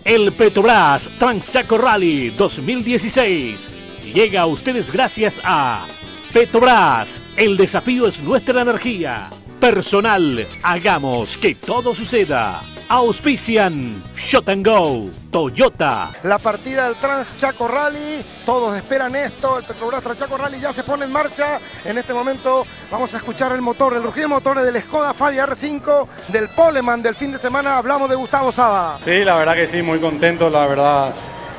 El Petrobras Transchaco Rally 2016 llega a ustedes gracias a Petrobras. El desafío es nuestra energía. Personal, hagamos que todo suceda. Auspician Shot & Go, Toyota. La partida del Transchaco Rally, todos esperan esto, el Petrobras Transchaco Rally ya se pone en marcha. En este momento vamos a escuchar el motor, el rugido motor del Skoda Fabia R5, del Poleman del fin de semana. Hablamos de Gustavo Saba. Sí, la verdad que sí, muy contento, la verdad.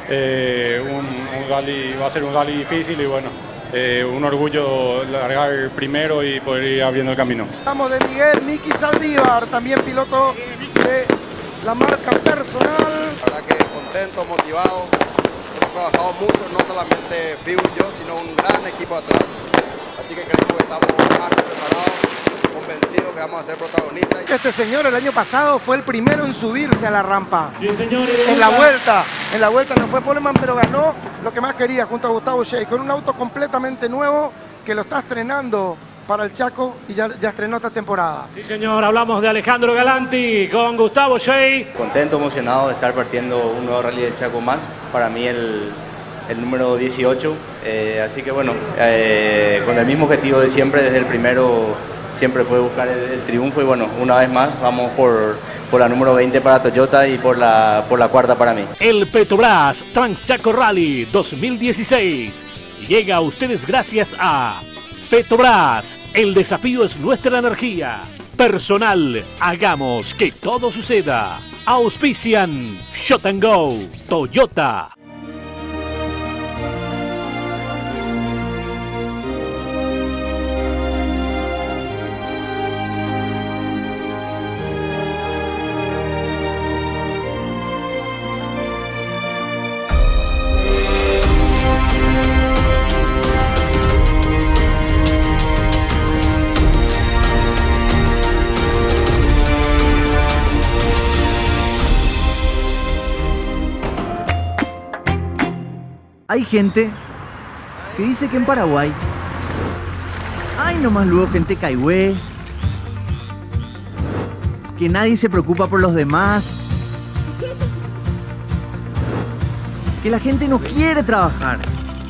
Un rally, va a ser un rally difícil y bueno, un orgullo largar primero y poder ir abriendo el camino. Estamos de Miguel Miki Saldívar, también piloto de la marca Personal. La verdad que contento, motivado. Hemos trabajado mucho, no solamente Fiu y yo, sino un gran equipo atrás. Así que creemos que estamos más que preparados, convencidos que vamos a ser protagonistas. Este señor el año pasado fue el primero en subirse a la rampa. Sí, señores. En la vuelta no fue Poleman, pero ganó lo que más quería junto a Gustavo Shea, con un auto completamente nuevo que lo está estrenando para el Chaco y ya estrenó esta temporada. Sí, señor, hablamos de Alejandro Galanti con Gustavo Shea. Contento, emocionado de estar partiendo un nuevo rally del Chaco más. Para mí el número 18. Así que bueno, con el mismo objetivo de siempre, desde el primero siempre fue buscar el triunfo y bueno, una vez más vamos por la número 20 para Toyota y por la cuarta para mí. El Petrobras Transchaco Rally 2016 llega a ustedes gracias a Petrobras. El desafío es nuestra energía. Personal, hagamos que todo suceda. Auspician Shot & Go, Toyota. Hay gente que dice que en Paraguay hay nomás luego gente caigüe, que nadie se preocupa por los demás, que la gente no quiere trabajar,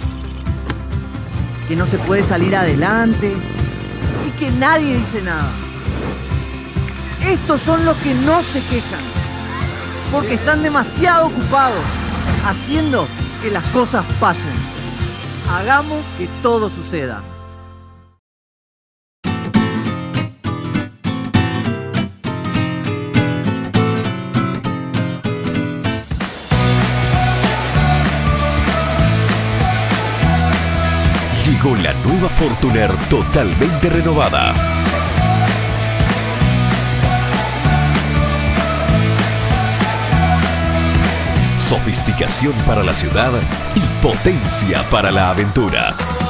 que no se puede salir adelante y que nadie dice nada. Estos son los que no se quejan, porque están demasiado ocupados haciendo que las cosas pasen. Hagamos que todo suceda. Llegó la nueva Fortuner totalmente renovada. Sofisticación para la ciudad y potencia para la aventura.